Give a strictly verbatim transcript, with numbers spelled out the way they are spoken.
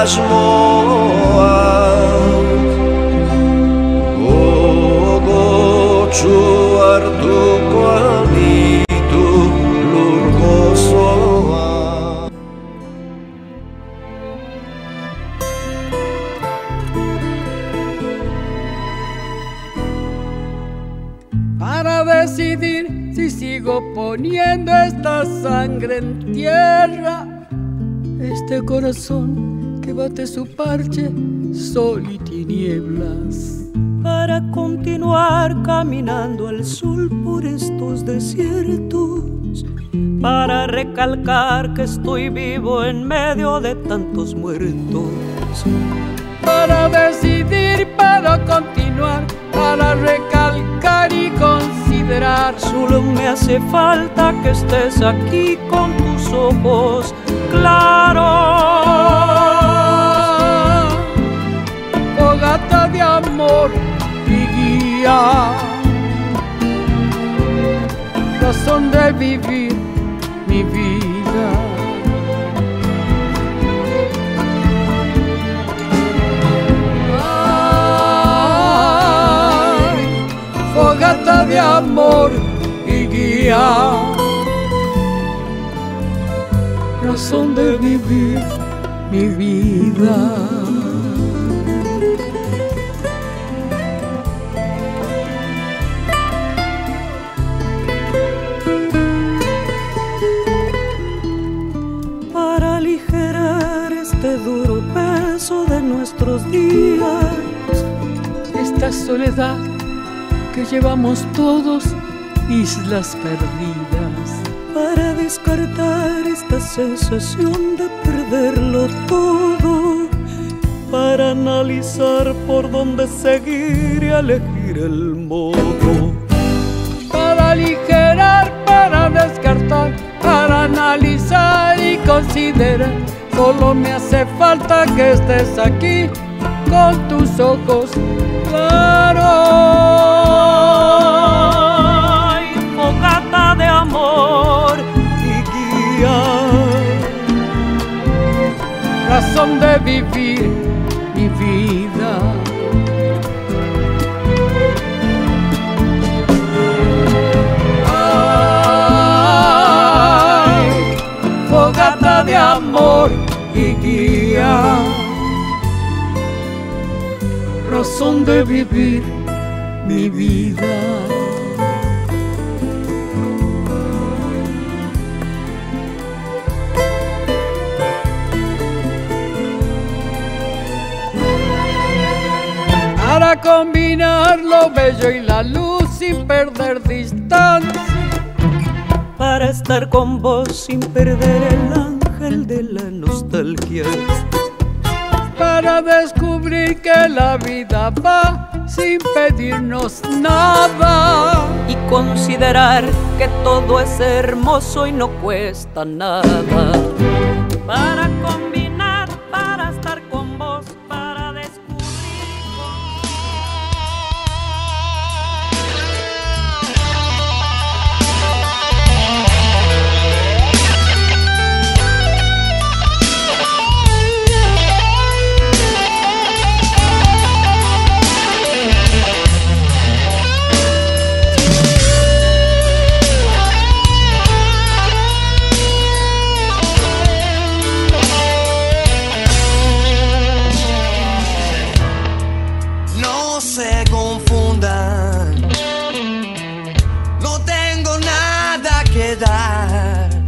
las moas Ogo chuar tu kualitu lurgosoa Para decidir si sigo poniendo esta sangre en tierra, este corazón que bate su parche, sol y tinieblas. Para continuar caminando al sol por estos desiertos, para recalcar que estoy vivo en medio de tantos muertos. Para decidir, para continuar, para recalcar y considerar. Solo me hace falta que estés aquí con tus ojos claros. Fogata de amor y guía, razón de vivir mi vida. Fogata de amor y guía, razón de vivir mi vida. Para aligerar este duro peso de nuestros días, Esta soledad que llevamos todos, islas perdidas. para descartar esta sensación de perderlo todo, para analizar por dónde seguir y elegir el modo. Para aligerar, para descartar, para analizar y considerar. Solo me hace falta que estés aquí con tus ojos claros. Ay, fogata de amor y guía, Razón de vivir mi vida. Ay, fogata de amor y guía, razón de vivir mi vida. Para combinar lo bello y la luz sin perder distancia, para estar con vos sin perder el ángel de la nostalgia, para descubrir que la vida va sin pedirnos nada, y considerar que todo es hermoso y no cuesta nada. Para combinar, para estar con vos, para descubrir. No se confundan, no tengo nada que dar.